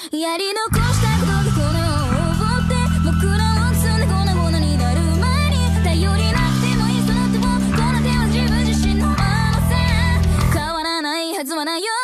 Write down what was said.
やり残したことでこの世を覆って僕らを包んで粉々になる前に頼りなくてもいいその手をこの手は自分自身のまませ変わらないはずはないよ